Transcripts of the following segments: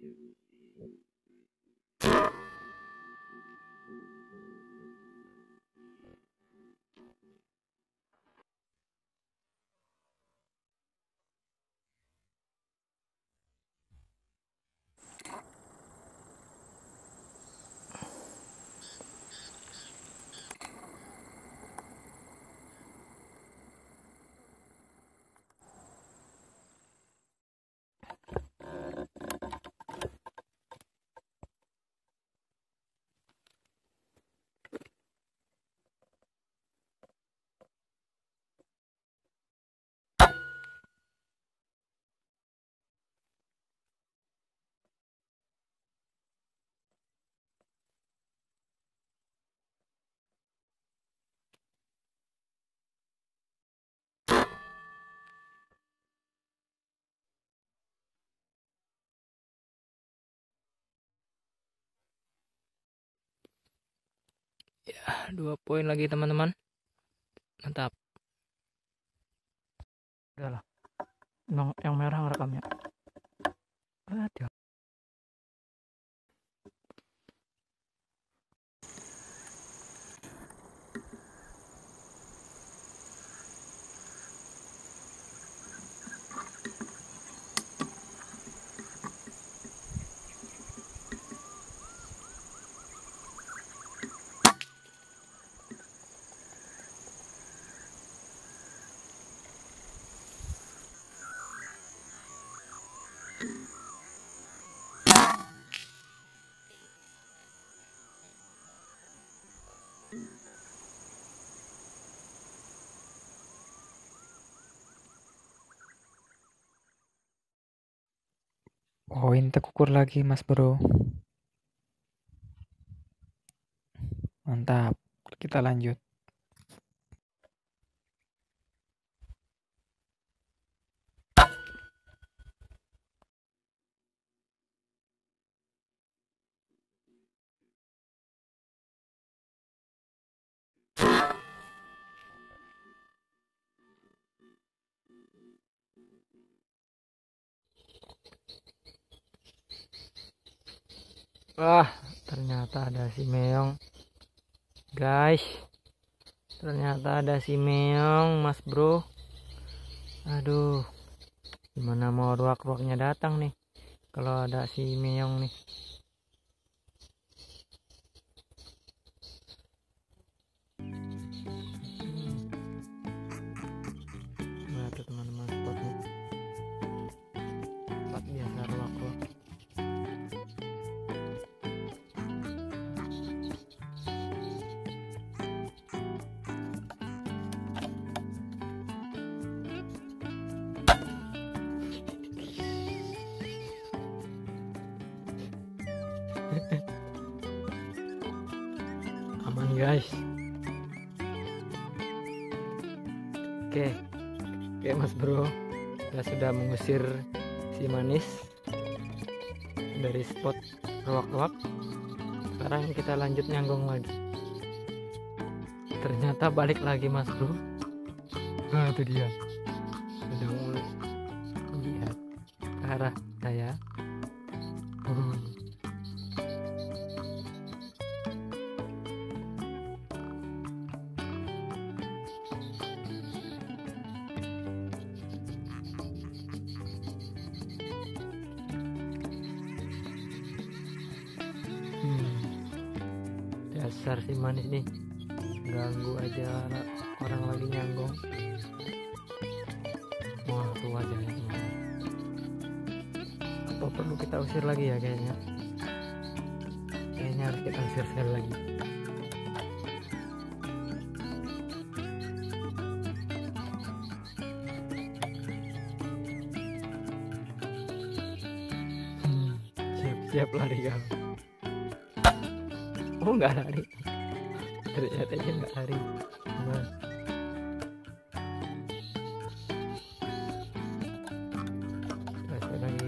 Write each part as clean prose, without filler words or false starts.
Ya, 2 poin lagi teman-teman. Mantap. Udahlah. Yang merah ngerekamnya. Aduh. Koin tekukur lagi mas bro. Mantap. Kita lanjut. Wah, ternyata ada si meong. Guys, ternyata ada si meong mas bro. Aduh, gimana mau ruak-ruaknya datang nih kalau ada si meong nih. Nah tuh teman-teman, spotnya spot biasa ruak-ruak. Aman guys. Oke mas bro, kita sudah mengusir si manis dari spot ruak-ruak. Sekarang kita lanjut nyanggong lagi. Ternyata balik lagi mas bro. Nah itu dia, sudah mulai lihat ke arah saya. Dasar si manis nih, ganggu aja orang lagi nyanggong. Wah tuh wajahnya teman-teman. Apa perlu kita usir lagi ya kayaknya? Kayaknya harus kita usir sekali lagi. Siap-siap lari kau. Oh nggak lari, ternyata dia nggak lari. Nah. Lagi.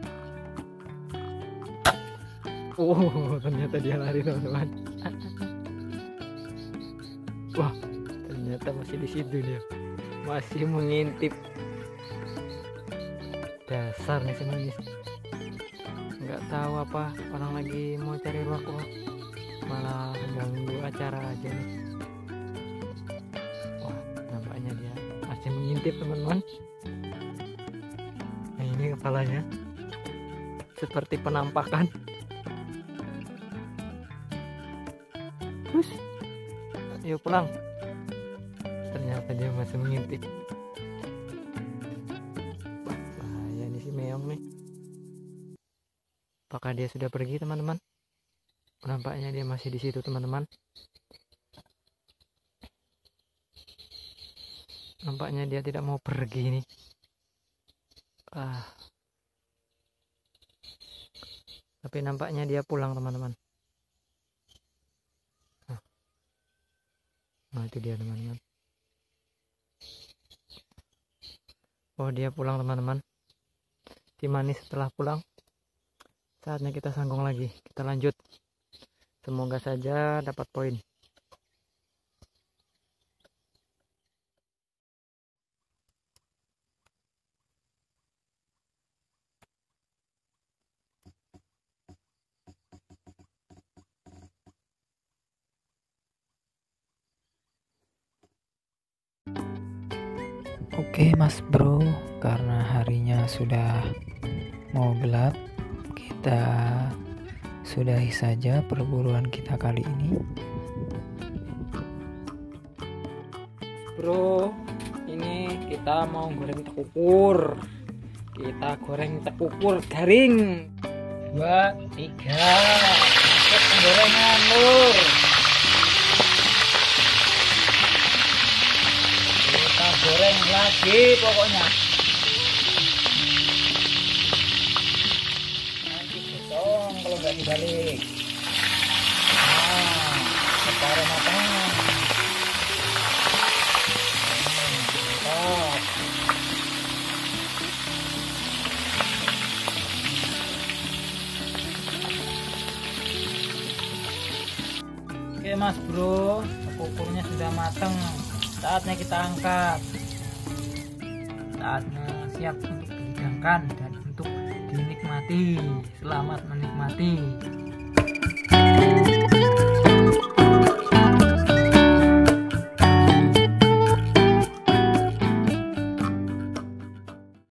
Oh ternyata dia lari teman-teman. Wah, ternyata masih di situ dia, masih mengintip. Dasar nih si manis, nggak tahu apa orang lagi mau cari rokok, malah ganggu acara aja nih. Wah, nampaknya dia masih mengintip teman-teman. Nah, ini kepalanya seperti penampakan. Terus yuk pulang. Ternyata dia masih mengintip. Bahaya nih si meong nih. Apakah dia sudah pergi teman-teman? Nampaknya dia masih di situ teman-teman. Nampaknya dia tidak mau pergi nih. Tapi nampaknya dia pulang teman-teman. Nah itu dia teman-teman. Oh dia pulang teman-teman. Si manis setelah pulang, saatnya kita sanggung lagi. Kita lanjut. Semoga saja dapat poin. Oke Mas Bro, karena harinya sudah mau gelap, kita sudahi saja perburuan kita kali ini. Bro, ini kita mau goreng tekukur. Kita goreng tekukur garing. 2, 3. Masuk penggorengan lur. Kita goreng lagi pokoknya. Nanti gosong kalau nggak dibalik. Nah, separuh matang. Oke Mas Bro, tekukurnya sudah matang. Saatnya kita angkat. Saatnya siap untuk dihidangkan dan untuk dinikmati. Selamat menikmati.